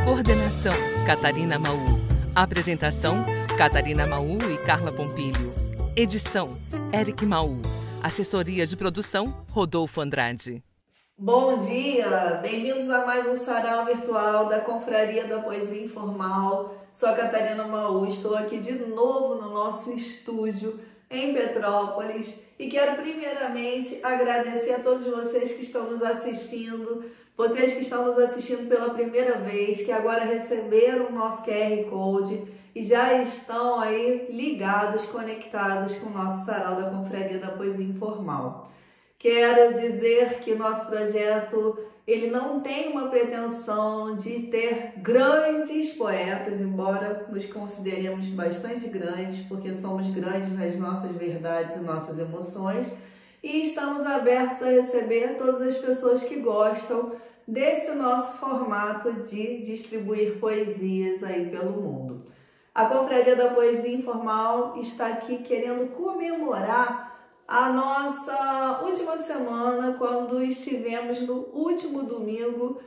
Coordenação: Catarina Maú. Apresentação: Catarina Maú e Carla Pompilho. Edição: Eric Maú. Assessoria de produção: Rodolfo Andrade. Bom dia! Bem-vindos a mais um sarau virtual da Confraria da Poesia Informal. Sou a Catarina Maú, estou aqui de novo no nosso estúdio em Petrópolis e quero primeiramente agradecer a todos vocês que estão nos assistindo, vocês que estão nos assistindo pela primeira vez, que agora receberam o nosso QR Code e já estão aí ligados, conectados com o nosso sarau da Confraria da Poesia Informal. Quero dizer que o nosso projeto ele não tem uma pretensão de ter grandes poetas, embora nos consideremos bastante grandes, porque somos grandes nas nossas verdades e nossas emoções, e estamos abertos a receber todas as pessoas que gostam desse nosso formato de distribuir poesias aí pelo mundo. A Confraria da Poesia Informal está aqui querendo comemorar a nossa última semana, quando estivemos no último domingo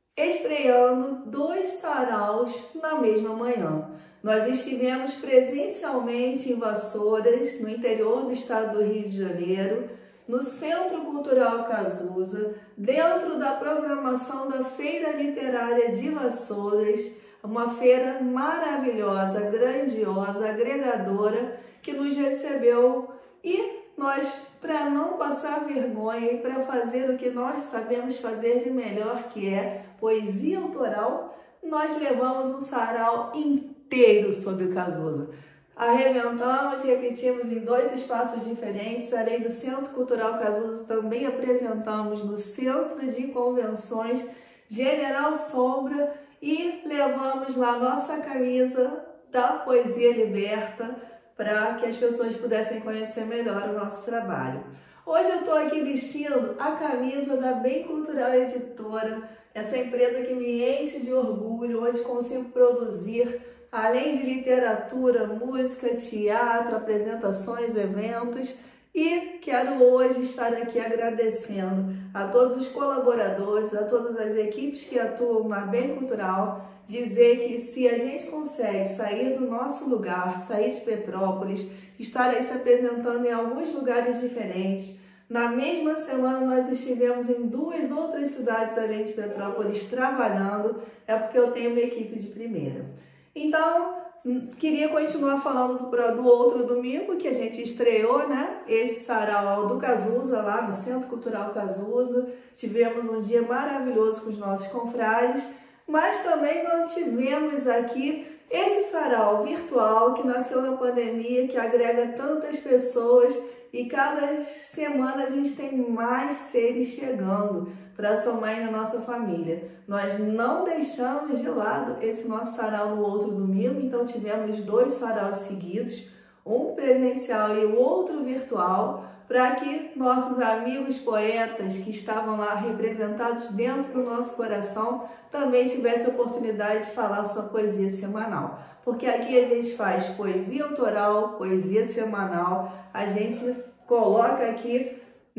estreando 2 saraus na mesma manhã. Nós estivemos presencialmente em Vassouras, no interior do estado do Rio de Janeiro, no Centro Cultural Cazuza, dentro da programação da Feira Literária de Vassouras, uma feira maravilhosa, grandiosa, agregadora, que nos recebeu e nós, para não passar vergonha e para fazer o que nós sabemos fazer de melhor, que é poesia autoral, nós levamos um sarau inteiro sobre o Cazuza. Arrebentamos, repetimos em 2 espaços diferentes, além do Centro Cultural Cazuza, também apresentamos no Centro de Convenções General Sombra e levamos lá nossa camisa da Poesia Liberta, para que as pessoas pudessem conhecer melhor o nosso trabalho. Hoje eu estou aqui vestindo a camisa da Bem Cultural Editora, essa empresa que me enche de orgulho, onde consigo produzir, além de literatura, música, teatro, apresentações, eventos, e quero hoje estar aqui agradecendo a todos os colaboradores, a todas as equipes que atuam na Bem Cultural, dizer que se a gente consegue sair do nosso lugar, sair de Petrópolis, estar aí se apresentando em alguns lugares diferentes. Na mesma semana nós estivemos em 2 outras cidades além de Petrópolis trabalhando, é porque eu tenho uma equipe de primeira. Então, queria continuar falando do outro domingo que a gente estreou, né? Esse sarau do Cazuza, lá no Centro Cultural Cazuza. Tivemos um dia maravilhoso com os nossos confrades, mas também mantivemos aqui esse sarau virtual que nasceu na pandemia, que agrega tantas pessoas e cada semana a gente tem mais seres chegando para somar na nossa família. Nós não deixamos de lado esse nosso sarau no outro domingo, então tivemos 2 saraus seguidos, um presencial e o outro virtual, para que nossos amigos poetas que estavam lá representados dentro do nosso coração também tivessem a oportunidade de falar sua poesia semanal. Porque aqui a gente faz poesia autoral, poesia semanal, a gente coloca aqui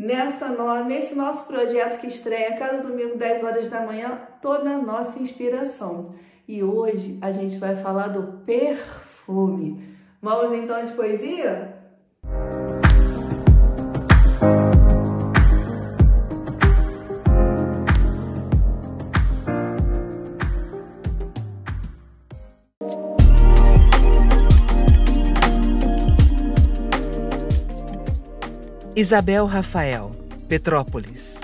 nesse nosso projeto que estreia cada domingo, 10 horas da manhã, toda a nossa inspiração. E hoje a gente vai falar do perfume. Vamos então de poesia? Isabel Rafael, Petrópolis.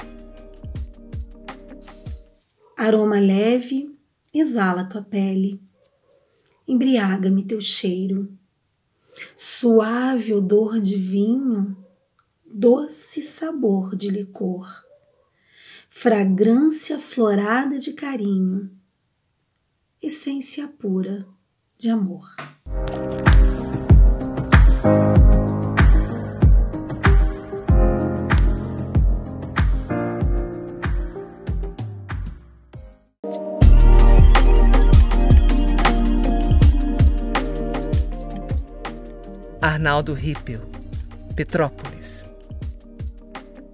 Aroma leve, exala tua pele, embriaga-me teu cheiro, suave odor de vinho, doce sabor de licor, fragrância florada de carinho, essência pura de amor. Arnaldo Rippel, Petrópolis.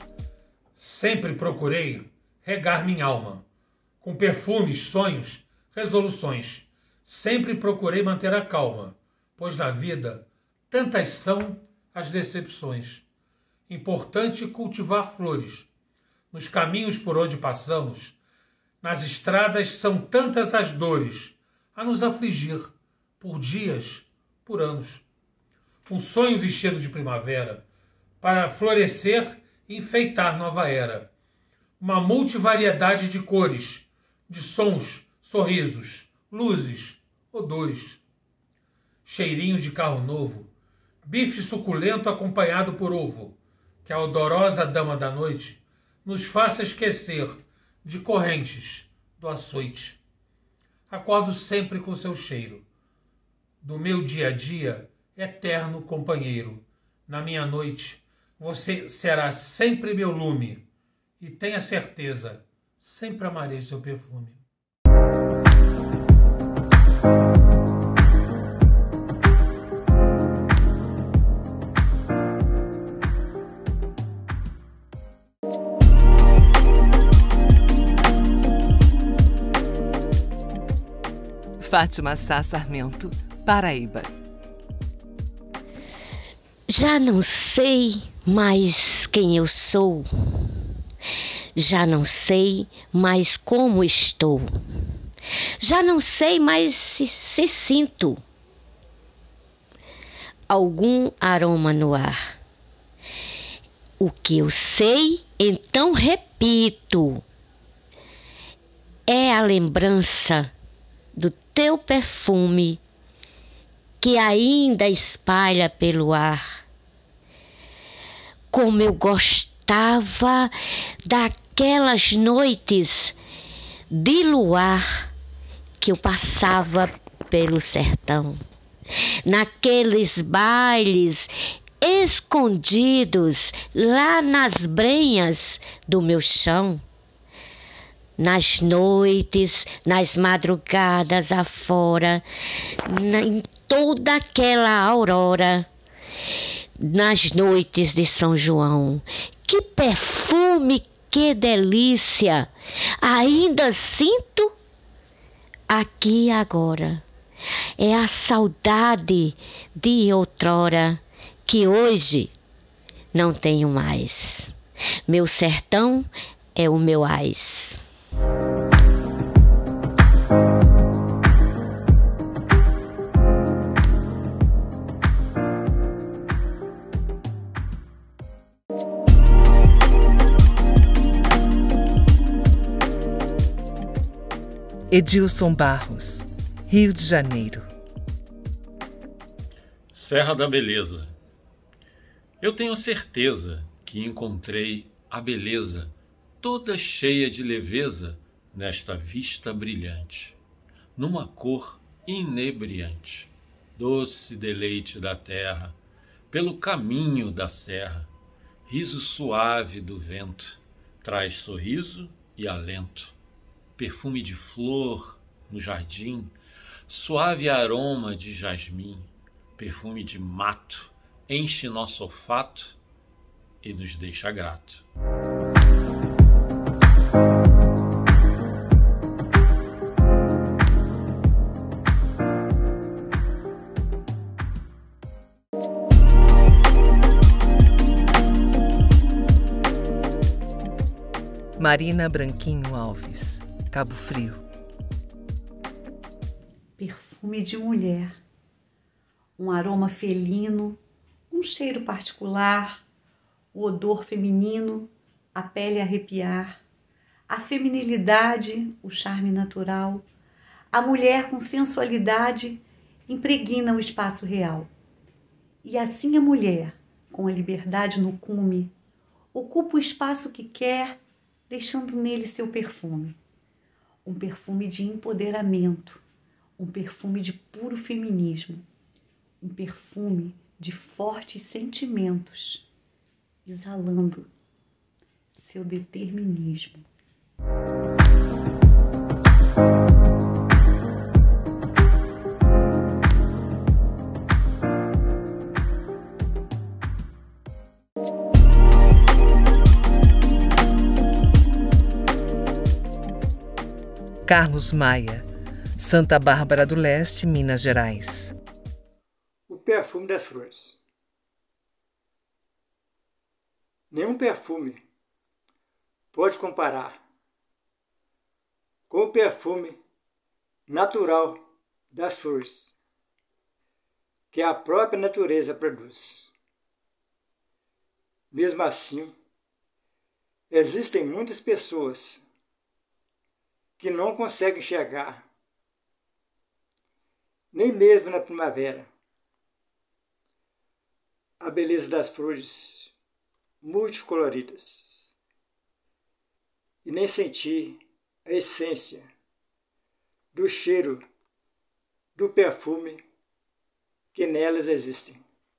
Sempre procurei regar minha alma com perfumes, sonhos, Resoluções. Sempre procurei manter a calma, pois na vida tantas são as decepções. Importante cultivar flores. Nos caminhos por onde passamos, nas estradas são tantas as dores a nos afligir, por dias, por anos. Um sonho vestido de primavera, para florescer e enfeitar nova era. Uma multivariedade de cores, de sons, sorrisos, luzes, odores. Cheirinho de carro novo, bife suculento acompanhado por ovo, que a odorosa dama da noite nos faça esquecer de correntes do açoite. Acordo sempre com seu cheiro, do meu dia a dia, eterno companheiro. Na minha noite, você será sempre meu lume, e tenha certeza, sempre amarei seu perfume. Fátima Sá Sarmento, Paraíba. Já não sei mais quem eu sou, já não sei mais como estou, já não sei mais se sinto algum aroma no ar. O que eu sei, então repito, é a lembrança do teu perfume que ainda espalha pelo ar. Como eu gostava daquelas noites de luar que eu passava pelo sertão, naqueles bailes escondidos lá nas brenhas do meu chão. Nas noites, nas madrugadas afora, em toda aquela aurora, nas noites de São João. Que perfume, que delícia! Ainda sinto aqui e agora. É a saudade de outrora que hoje não tenho mais. Meu sertão é o meu ais. Edilson Barros, Rio de Janeiro. Serra da Beleza. Eu tenho certeza que encontrei a beleza toda cheia de leveza nesta vista brilhante, numa cor inebriante, doce deleite da terra, pelo caminho da serra, riso suave do vento, traz sorriso e alento, perfume de flor no jardim, suave aroma de jasmim, perfume de mato, enche nosso olfato e nos deixa grato. Marina Branquinho Alves, Cabo Frio. Perfume de mulher, um aroma felino, um cheiro particular, o odor feminino, a pele arrepiar, a feminilidade, o charme natural, a mulher com sensualidade impregna o espaço real. E assim a mulher, com a liberdade no cume, ocupa o espaço que quer, deixando nele seu perfume. Um perfume de empoderamento, um perfume de puro feminismo, um perfume de fortes sentimentos, exalando seu determinismo. Carlos Maia, Santa Bárbara do Leste, Minas Gerais. O perfume das flores. Nenhum perfume pode comparar com o perfume natural das flores, que a própria natureza produz. Mesmo assim, existem muitas pessoas que não conseguem enxergar, nem mesmo na primavera, a beleza das flores multicoloridas, e nem sentir a essência do cheiro do perfume que nelas existem.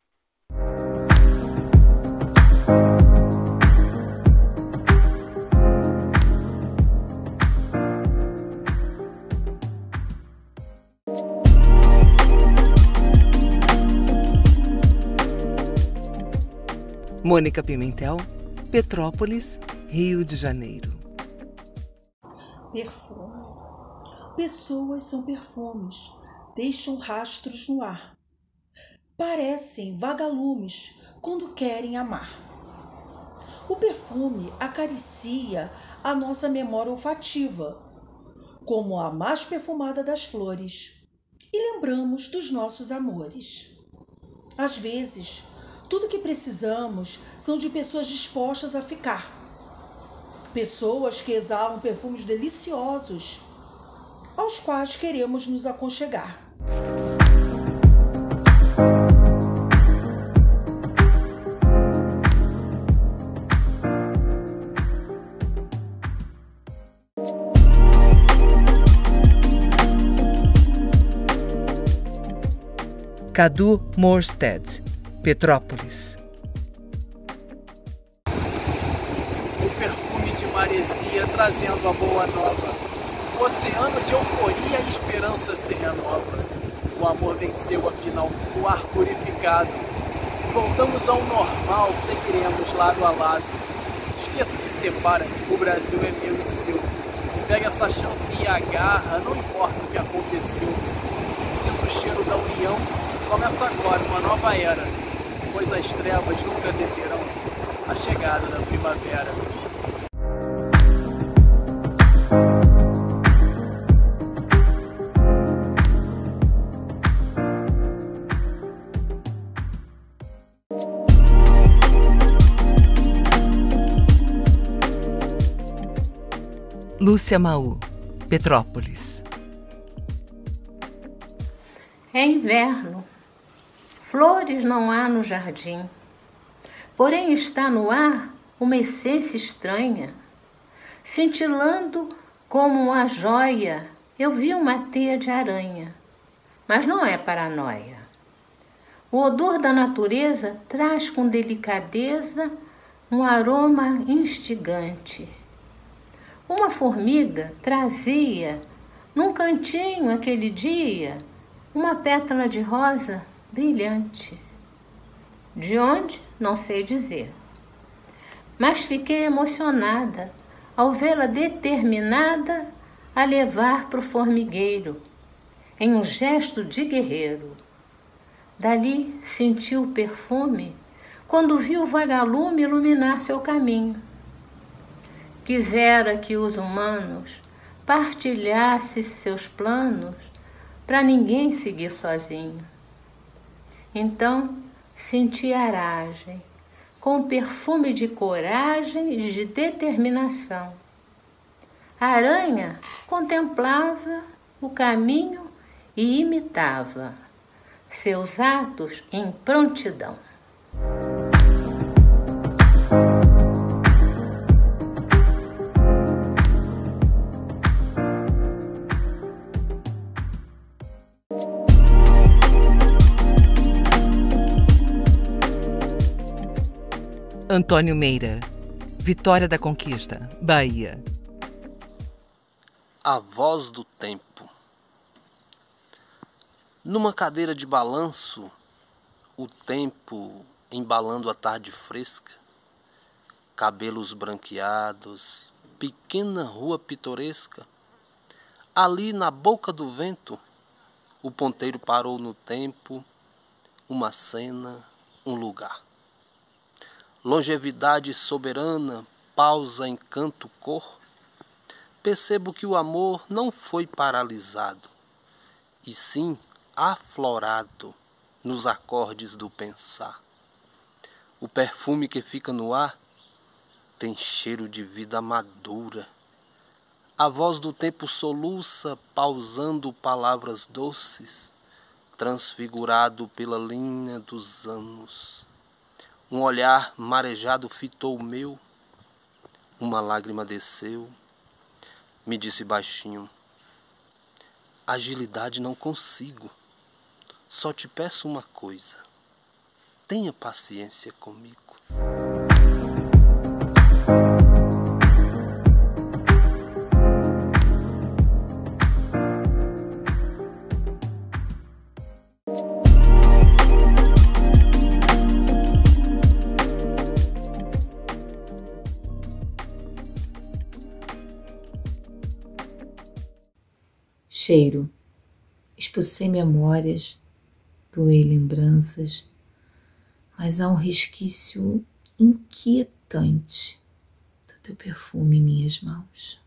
Mônica Pimentel, Petrópolis, Rio de Janeiro. Perfume. Pessoas são perfumes, deixam rastros no ar. Parecem vagalumes quando querem amar. O perfume acaricia a nossa memória olfativa, como a mais perfumada das flores, e lembramos dos nossos amores. Às vezes, tudo que precisamos são de pessoas dispostas a ficar. Pessoas que exalam perfumes deliciosos, aos quais queremos nos aconchegar. Cadu Morstead, Petrópolis. O perfume de maresia trazendo a boa nova. O oceano de euforia e esperança se renova. O amor venceu, afinal, o ar purificado. Voltamos ao normal, seguiremos lado a lado. Esqueça o que separa, o Brasil é meu e seu. Pega essa chance e agarra, não importa o que aconteceu. Sinto o cheiro da união, começa agora uma nova era, pois as trevas nunca deterão a chegada da primavera. Lúcia Maú, Petrópolis. É inverno. Flores não há no jardim. Porém está no ar uma essência estranha. Cintilando como uma joia, eu vi uma teia de aranha. Mas não é paranoia. O odor da natureza traz com delicadeza um aroma instigante. Uma formiga trazia, num cantinho aquele dia, uma pétala de rosa brilhante. De onde? Não sei dizer. Mas fiquei emocionada ao vê-la determinada a levar para o formigueiro, em um gesto de guerreiro. Dali senti o perfume quando vi o vagalume iluminar seu caminho. Quisera que os humanos partilhassem seus planos para ninguém seguir sozinho. Então senti aragem, com perfume de coragem e de determinação. A aranha contemplava o caminho e imitava seus atos em prontidão. Antônio Meira, Vitória da Conquista, Bahia. A voz do tempo. Numa cadeira de balanço, o tempo embalando a tarde fresca, cabelos branqueados, pequena rua pitoresca, Ali na boca do vento, o ponteiro parou no tempo, uma cena, um lugar. Longevidade soberana, pausa em canto cor. Percebo que o amor não foi paralisado, e sim aflorado nos acordes do pensar. O perfume que fica no ar tem cheiro de vida madura. A voz do tempo soluça, pausando palavras doces, transfigurado pela linha dos anos. Um olhar marejado fitou o meu, uma lágrima desceu, me disse baixinho: agilidade não consigo, só te peço uma coisa, tenha paciência comigo. Cheiro. Expulsei memórias, doei lembranças, mas há um resquício inquietante do teu perfume em minhas mãos.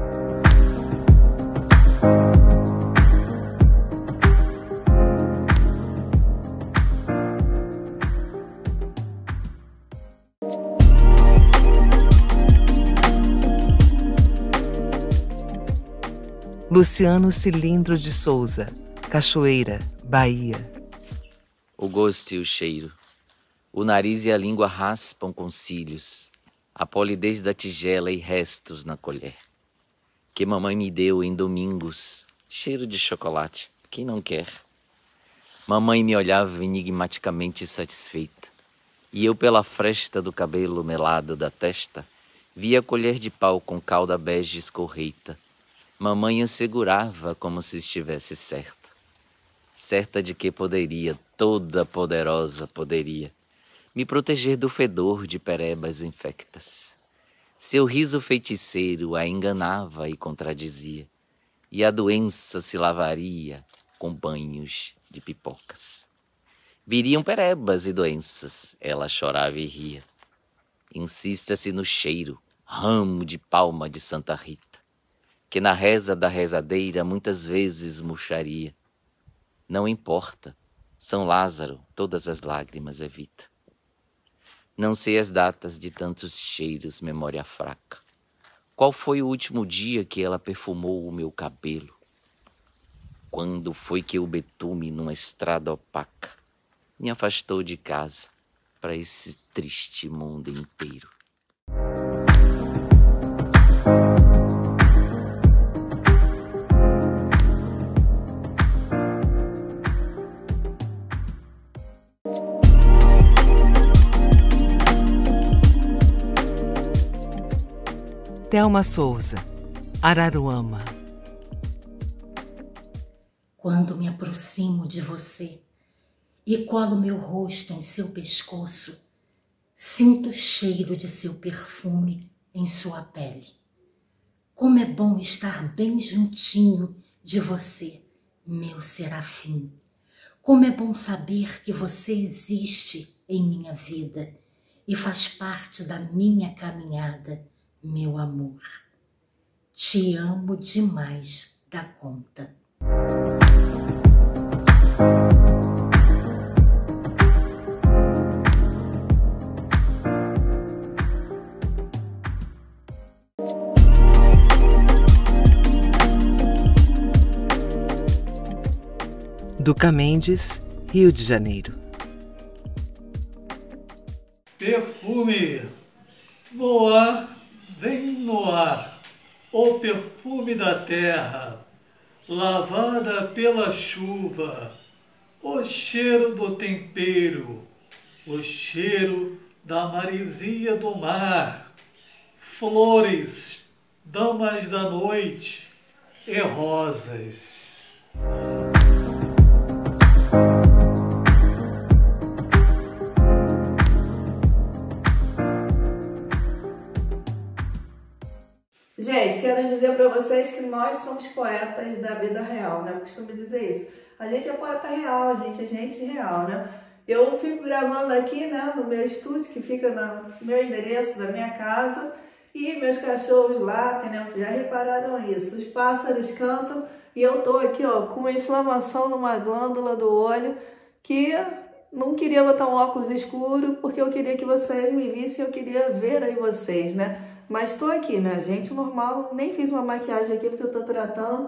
Luciano Cilindro de Souza, Cachoeira, Bahia. O gosto e o cheiro. O nariz e a língua raspam com cílios, a polidez da tigela e restos na colher. Que mamãe me deu em domingos, cheiro de chocolate, quem não quer? Mamãe me olhava enigmaticamente satisfeita, e eu pela fresta do cabelo melado da testa, via colher de pau com cauda bege escorreita. Mamãe assegurava como se estivesse certa. Certa de que poderia, toda poderosa poderia, me proteger do fedor de perebas infectas. Seu riso feiticeiro a enganava e contradizia, e a doença se lavaria com banhos de pipocas. Viriam perebas e doenças, ela chorava e ria. Insista-se no cheiro, ramo de palma de Santa Rita, que na reza da rezadeira muitas vezes murcharia. Não importa, São Lázaro todas as lágrimas evita. Não sei as datas de tantos cheiros, memória fraca. Qual foi o último dia que ela perfumou o meu cabelo? Quando foi que o betume numa estrada opaca me afastou de casa para esse triste mundo inteiro? Thelma Souza, Araruama. Quando me aproximo de você e colo meu rosto em seu pescoço, sinto o cheiro de seu perfume em sua pele. Como é bom estar bem juntinho de você, meu serafim. Como é bom saber que você existe em minha vida e faz parte da minha caminhada, meu amor. Te amo demais da conta. Duca Mendes, Rio de Janeiro. Perfume no ar, vem no ar, o perfume da terra, lavada pela chuva, o cheiro do tempero, o cheiro da maresia do mar, flores, damas da noite e rosas. Gente, quero dizer para você vocês que nós somos poetas da vida real, né? Eu costumo dizer isso. A gente é poeta real, a gente é gente real, né? Eu fico gravando aqui, né, no meu estúdio, que fica no meu endereço da minha casa, e meus cachorros latem, né? Vocês já repararam isso. Os pássaros cantam e eu tô aqui, ó, com uma inflamação numa glândula do olho que não queria botar um óculos escuro porque eu queria que vocês me vissem, eu queria ver aí vocês, né? Mas tô aqui, né, gente? Normal, nem fiz uma maquiagem aqui porque eu tô tratando,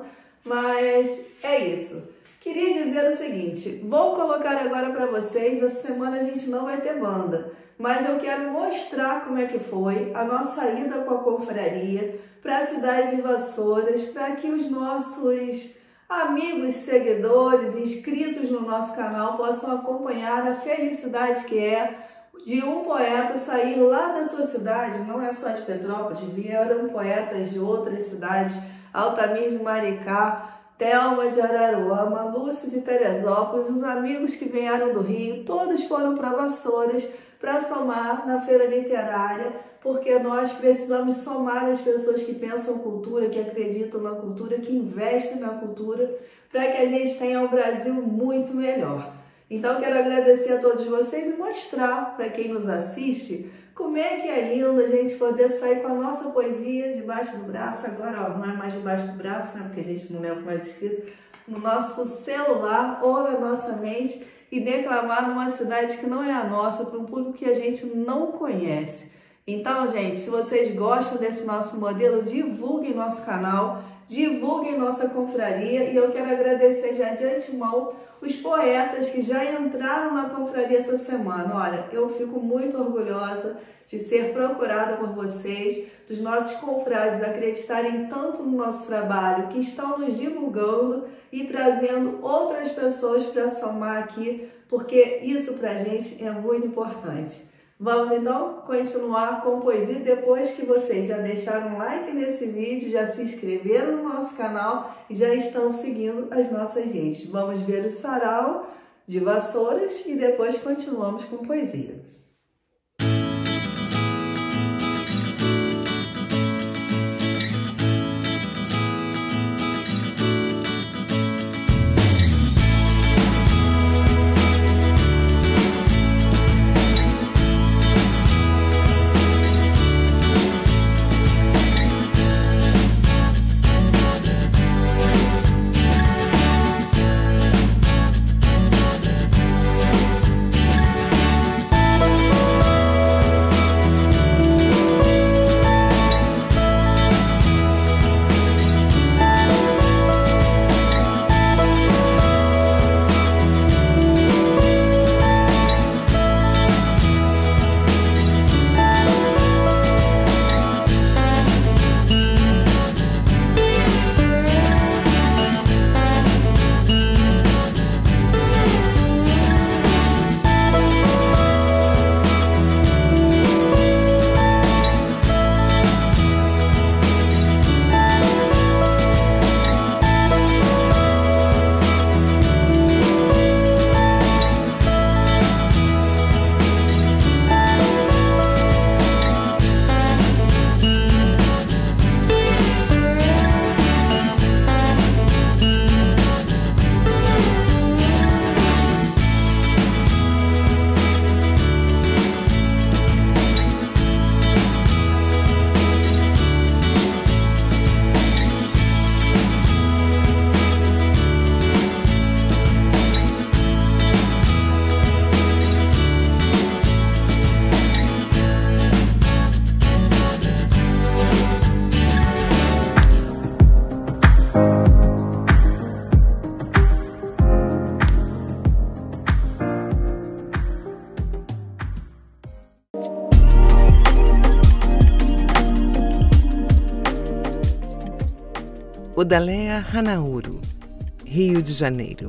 mas é isso. Queria dizer o seguinte, vou colocar agora para vocês, essa semana a gente não vai ter banda, mas eu quero mostrar como é que foi a nossa ida com a confraria para a cidade de Vassouras, para que os nossos amigos, seguidores, inscritos no nosso canal possam acompanhar a felicidade que é de um poeta sair lá da sua cidade, não é só de Petrópolis, vieram poetas de outras cidades, Altamir de Maricá, Thelma de Araruama, Lúcia de Teresópolis, os amigos que vieram do Rio, todos foram para Vassouras para somar na feira literária, porque nós precisamos somar as pessoas que pensam cultura, que acreditam na cultura, que investem na cultura, para que a gente tenha um Brasil muito melhor. Então quero agradecer a todos vocês e mostrar para quem nos assiste como é que é lindo a gente poder sair com a nossa poesia debaixo do braço, agora ó, não é mais debaixo do braço, né, porque a gente não lembra mais escrito, no nosso celular ou na nossa mente e declamar numa cidade que não é a nossa, para um público que a gente não conhece. Então, gente, se vocês gostam desse nosso modelo, divulguem nosso canal, divulguem nossa confraria e eu quero agradecer já de antemão os poetas que já entraram na confraria essa semana. Olha, eu fico muito orgulhosa de ser procurada por vocês, dos nossos confrades acreditarem tanto no nosso trabalho, que estão nos divulgando e trazendo outras pessoas para somar aqui, porque isso para a gente é muito importante. Vamos então continuar com poesia depois que vocês já deixaram um like nesse vídeo, já se inscreveram no nosso canal e já estão seguindo as nossas redes. Vamos ver o sarau de Vassouras e depois continuamos com poesia. Odaleia Hanauro, Rio de Janeiro.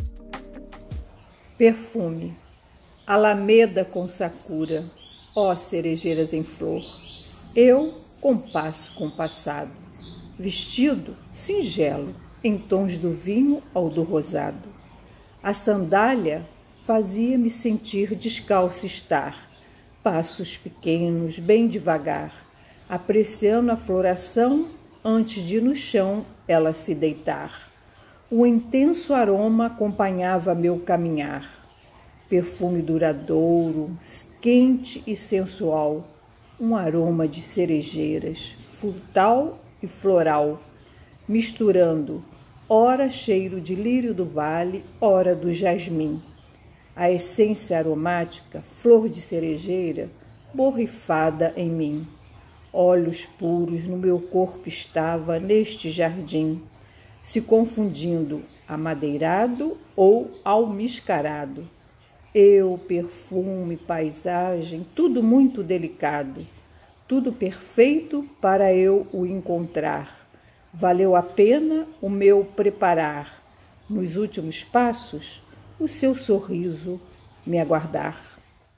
Perfume, alameda com sakura, ó cerejeiras em flor. Eu compasso com o passado, vestido singelo, em tons do vinho ao do rosado. A sandália fazia-me sentir descalço estar, passos pequenos, bem devagar, apreciando a floração antes de no chão ela se deitar. O intenso aroma acompanhava meu caminhar. Perfume duradouro, quente e sensual, um aroma de cerejeiras, frutal e floral, misturando ora cheiro de lírio do vale, ora do jasmim. A essência aromática, flor de cerejeira, borrifada em mim. Olhos puros no meu corpo estava neste jardim, se confundindo amadeirado ou almiscarado. Eu, perfume, paisagem, tudo muito delicado, tudo perfeito para eu o encontrar. Valeu a pena o meu preparar, nos últimos passos, o seu sorriso me aguardar.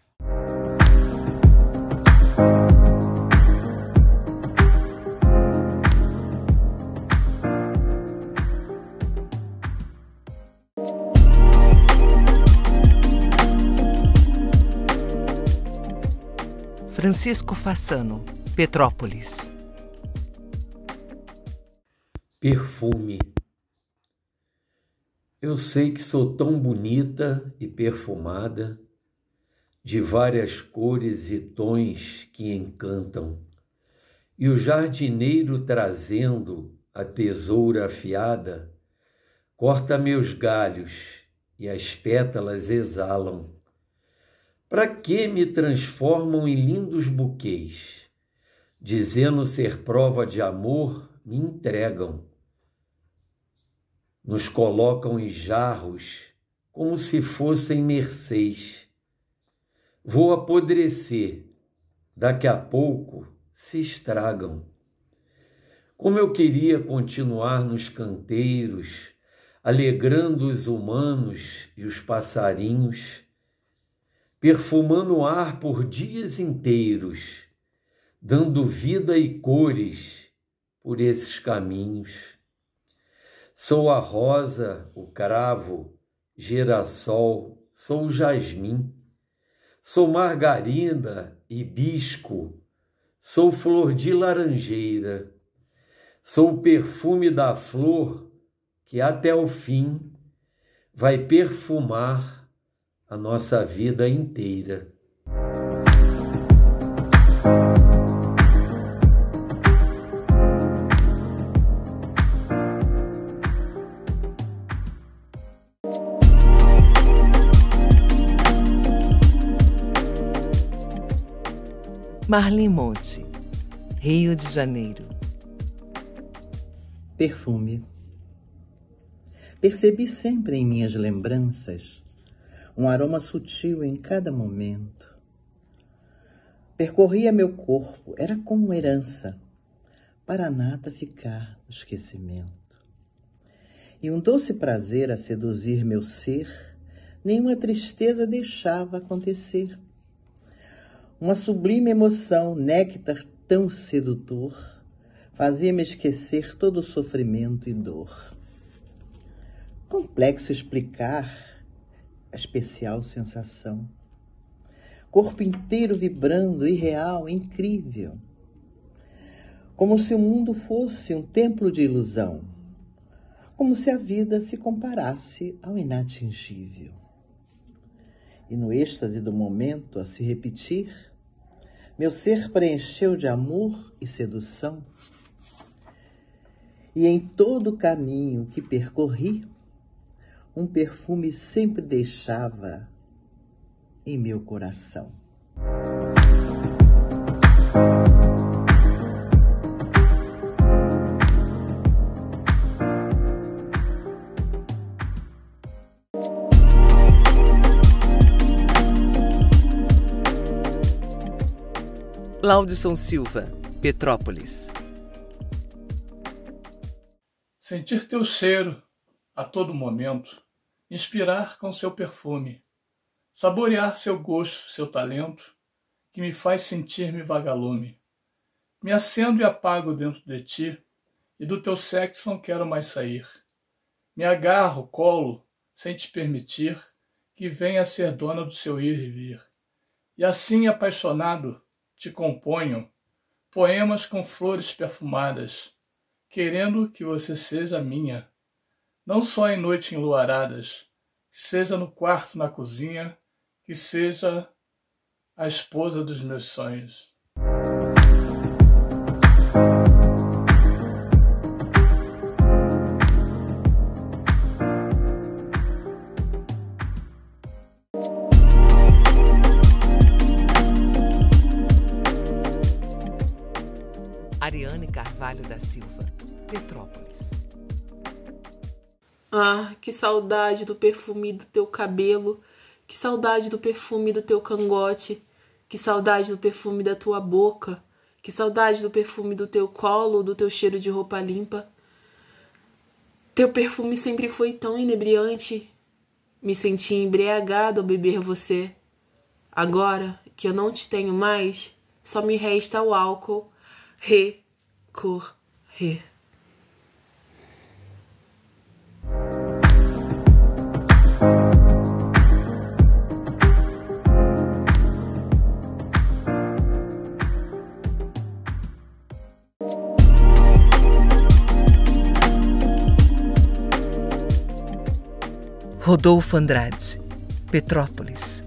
Francisco Fassano, Petrópolis. Perfume. Eu sei que sou tão bonita e perfumada, de várias cores e tons que encantam, e o jardineiro trazendo a tesoura afiada, corta meus galhos e as pétalas exalam. Para que me transformam em lindos buquês? Dizendo ser prova de amor, me entregam. Nos colocam em jarros, como se fossem mercês. Vou apodrecer, daqui a pouco se estragam. Como eu queria continuar nos canteiros, alegrando os humanos e os passarinhos, perfumando o ar por dias inteiros, dando vida e cores por esses caminhos. Sou a rosa, o cravo, girassol, sou o jasmim, sou margarida, hibisco, sou flor de laranjeira, sou o perfume da flor que até o fim vai perfumar a nossa vida inteira. Marlim Monte, Rio de Janeiro. Perfume. Percebi sempre em minhas lembranças um aroma sutil em cada momento. Percorria meu corpo, era como herança, para nada ficar no esquecimento. E um doce prazer a seduzir meu ser, nenhuma tristeza deixava acontecer. Uma sublime emoção, néctar tão sedutor, fazia-me esquecer todo o sofrimento e dor. Complexo explicar a especial sensação. Corpo inteiro vibrando, irreal, incrível. Como se o mundo fosse um templo de ilusão. Como se a vida se comparasse ao inatingível. E no êxtase do momento a se repetir, meu ser preencheu de amor e sedução. E em todo o caminho que percorri, um perfume sempre deixava em meu coração. Laudson Silva, Petrópolis. Sentir teu cheiro a todo momento, inspirar com seu perfume, saborear seu gosto, seu talento, que me faz sentir-me vagalume. Me acendo e apago dentro de ti, e do teu sexo não quero mais sair. Me agarro, colo, sem te permitir que venha a ser dona do seu ir e vir. E assim, apaixonado, te componho poemas com flores perfumadas, querendo que você seja minha. Não só em noites enluaradas, que seja no quarto, na cozinha, que seja a esposa dos meus sonhos. Ariane Carvalho da Silva, Petrópolis. Ah, que saudade do perfume do teu cabelo, que saudade do perfume do teu cangote, que saudade do perfume da tua boca, que saudade do perfume do teu colo, do teu cheiro de roupa limpa. Teu perfume sempre foi tão inebriante, me senti embriagado ao beber você. Agora que eu não te tenho mais, só me resta o álcool recorrer. Rodolfo Andrade, Petrópolis.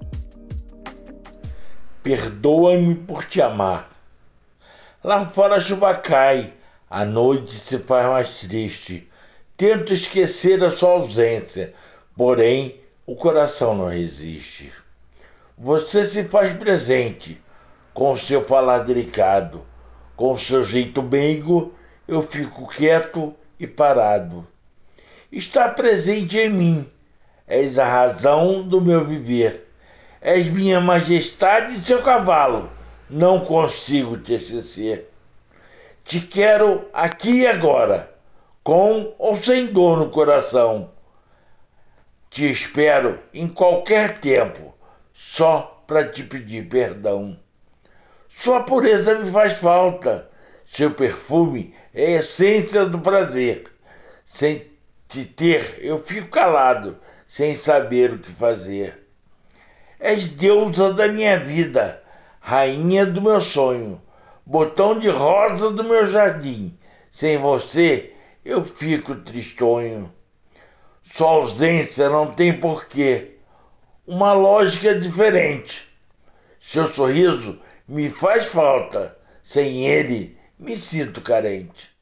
Perdoa-me por te amar. Lá fora a chuva cai, a noite se faz mais triste. Tento esquecer a sua ausência, porém o coração não resiste. Você se faz presente, com o seu falar delicado, com o seu jeito meigo, eu fico quieto e parado. Está presente em mim, és a razão do meu viver, és minha majestade e seu cavalo, não consigo te esquecer. Te quero aqui e agora, com ou sem dor no coração. Te espero em qualquer tempo, só para te pedir perdão. Sua pureza me faz falta, seu perfume é a essência do prazer. Sem te ter, eu fico calado, sem saber o que fazer. És deusa da minha vida, rainha do meu sonho, botão de rosa do meu jardim. Sem você, eu fico tristonho. Sua ausência não tem porquê, uma lógica diferente. Seu sorriso me faz falta, sem ele me sinto carente.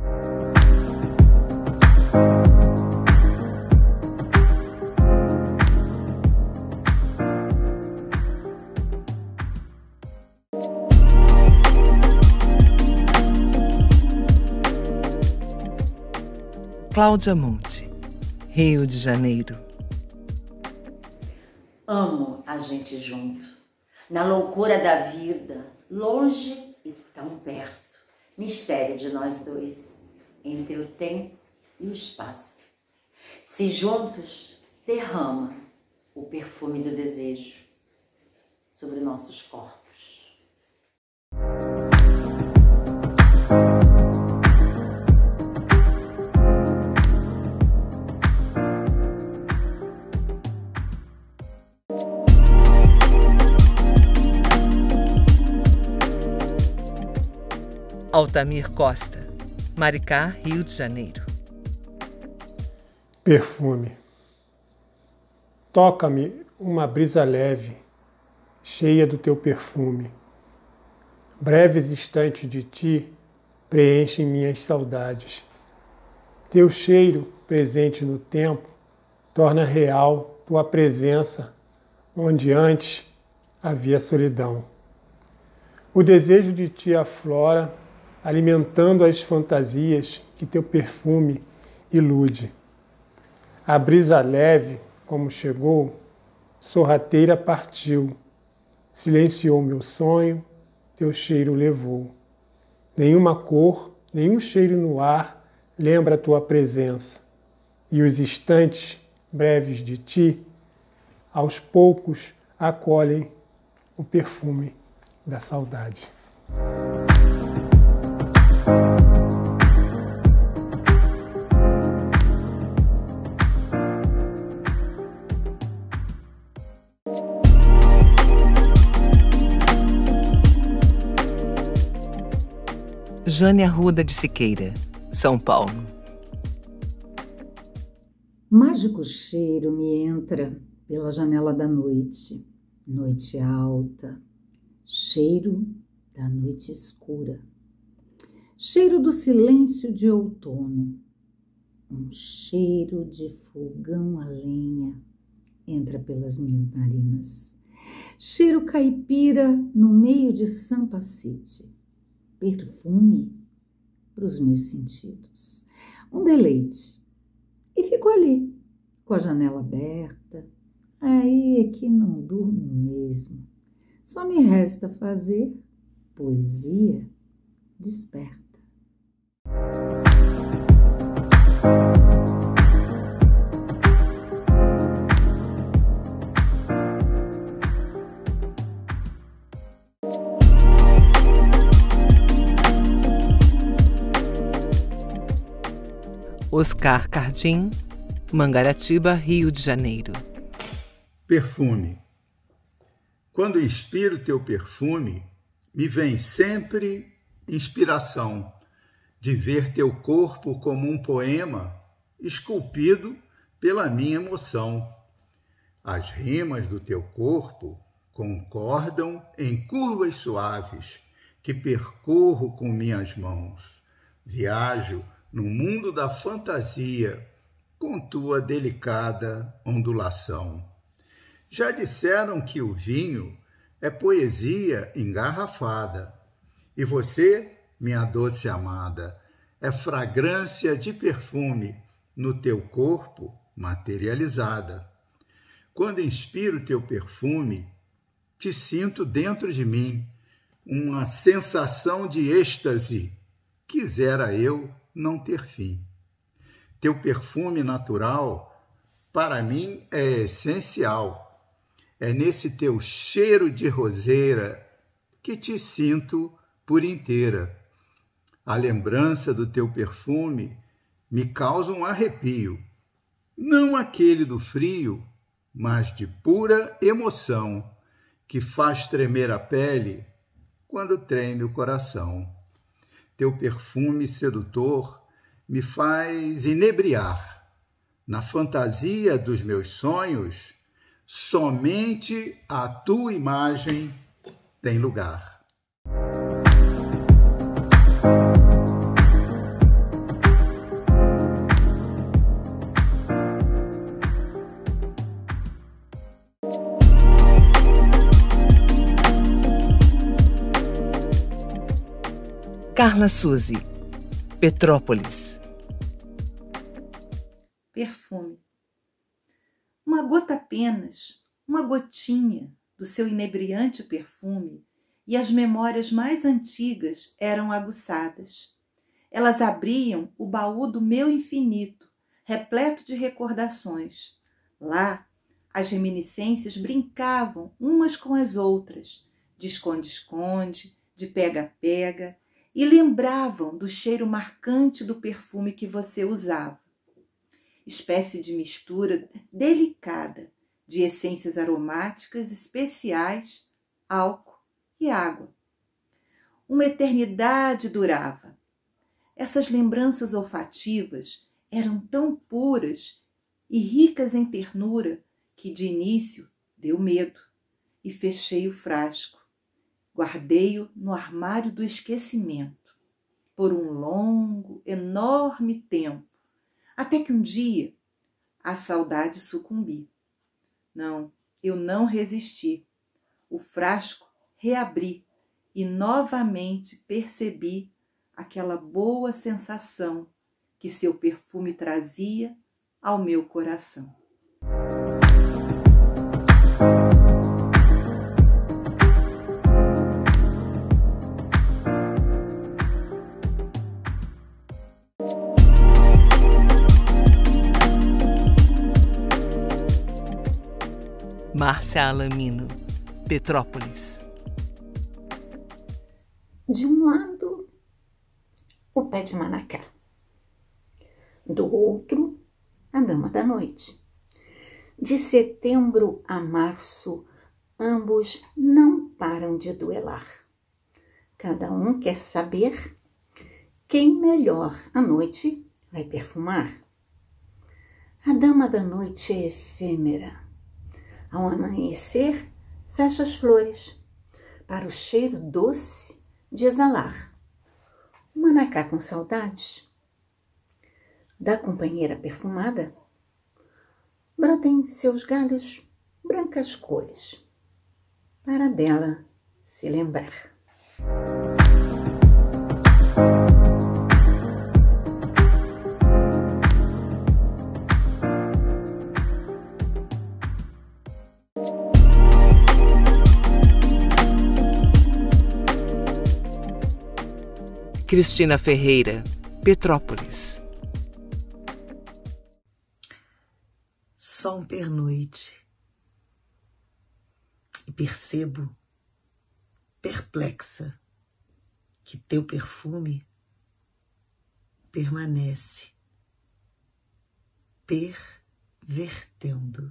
Cláudia Monte, Rio de Janeiro. Amo a gente junto, na loucura da vida, longe e tão perto. Mistério de nós dois, entre o tempo e o espaço. Se juntos, derrama o perfume do desejo sobre nossos corpos. Altamir Costa, Maricá, Rio de Janeiro. Perfume. Toca-me uma brisa leve, cheia do teu perfume. Breves instantes de ti preenchem minhas saudades. Teu cheiro, presente no tempo, torna real tua presença, onde antes havia solidão. O desejo de ti aflora, alimentando as fantasias que teu perfume ilude. A brisa leve, como chegou, sorrateira partiu, silenciou meu sonho, teu cheiro levou. Nenhuma cor, nenhum cheiro no ar lembra a tua presença, e os instantes breves de ti, aos poucos, acolhem o perfume da saudade. Jane Arruda de Siqueira, São Paulo. Mágico cheiro me entra pela janela da noite, noite alta, cheiro da noite escura, cheiro do silêncio de outono, um cheiro de fogão a lenha entra pelas minhas narinas, cheiro caipira no meio de Sampa City, perfume para os meus sentidos, um deleite. E fico ali, com a janela aberta, aí é que não durmo mesmo. Só me resta fazer poesia desperta. Oscar Cardim, Mangaratiba, Rio de Janeiro. Perfume. Quando inspiro teu perfume, me vem sempre inspiração de ver teu corpo como um poema esculpido pela minha emoção. As rimas do teu corpo concordam em curvas suaves que percorro com minhas mãos. Viajo no mundo da fantasia, com tua delicada ondulação. Já disseram que o vinho é poesia engarrafada, e você, minha doce amada, é fragrância de perfume no teu corpo materializada. Quando inspiro teu perfume, te sinto dentro de mim uma sensação de êxtase, quisera eu não ter fim. Teu perfume natural, para mim, é essencial. É nesse teu cheiro de roseira que te sinto por inteira. A lembrança do teu perfume me causa um arrepio, não aquele do frio, mas de pura emoção, que faz tremer a pele quando treme o coração. Teu perfume sedutor me faz inebriar. Na fantasia dos meus sonhos, somente a tua imagem tem lugar. Carla Suzy, Petrópolis. Perfume. Uma gota apenas, uma gotinha do seu inebriante perfume, e as memórias mais antigas eram aguçadas. Elas abriam o baú do meu infinito, repleto de recordações. Lá, as reminiscências brincavam umas com as outras, de esconde-esconde, de pega-pega, e lembravam do cheiro marcante do perfume que você usava. Espécie de mistura delicada de essências aromáticas especiais, álcool e água. Uma eternidade durava. Essas lembranças olfativas eram tão puras e ricas em ternura que de início deu medo e fechei o frasco. Guardei-o no armário do esquecimento por um longo, enorme tempo, até que um dia a saudade sucumbi. Não, eu não resisti. O frasco reabri e novamente percebi aquela boa sensação que seu perfume trazia ao meu coração. Márcia Alamino, Petrópolis. De um lado, o pé de manacá. Do outro, a dama da noite. De setembro a março, ambos não param de duelar. Cada um quer saber Quem melhor à noite vai perfumar? A dama da noite é efêmera. Ao amanhecer, fecha as flores, para o cheiro doce de exalar. O manacá com saudades da companheira perfumada brota em seus galhos brancas cores, para dela se lembrar. Cristina Ferreira, Petrópolis. Só um pernoite e percebo, perplexa, que teu perfume permanece pervertendo.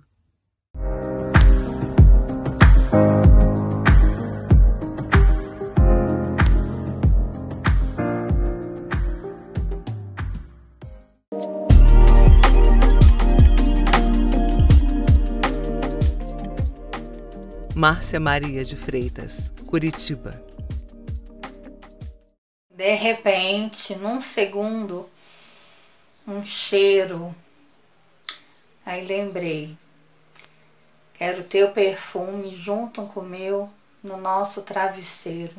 Márcia Maria de Freitas, Curitiba. De repente, num segundo, um cheiro. Aí lembrei. Quero teu perfume junto com o meu no nosso travesseiro.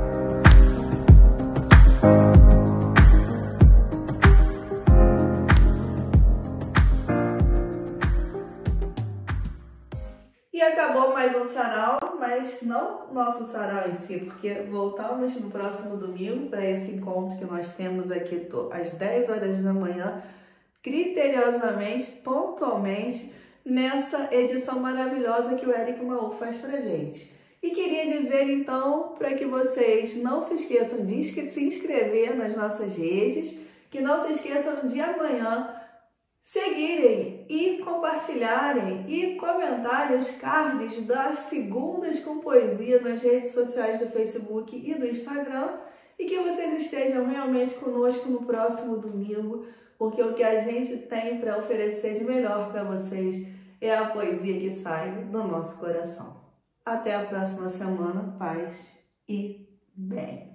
E acabou mais um sarau, mas não nosso sarau em si, porque voltamos no próximo domingo para esse encontro que nós temos aqui às 10 horas da manhã, criteriosamente, pontualmente, nessa edição maravilhosa que o Eric Maú faz pra gente. E queria dizer então para que vocês não se esqueçam de se inscrever nas nossas redes, que não se esqueçam de amanhã seguirem e compartilharem e comentarem os cards das segundas com poesia nas redes sociais do Facebook e do Instagram, e que vocês estejam realmente conosco no próximo domingo, porque o que a gente tem para oferecer de melhor para vocês é a poesia que sai do nosso coração. Até a próxima semana, paz e bem.